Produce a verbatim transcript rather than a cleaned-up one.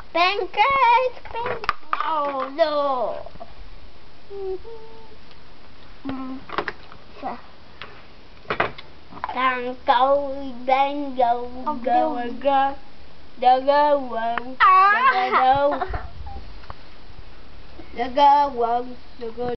Pancakes! Pancakes! Oh, no! Thằng cậu đang dầu gờ gờ gờ gờ quần gờ gờ đâu gờ gờ quần gờ gờ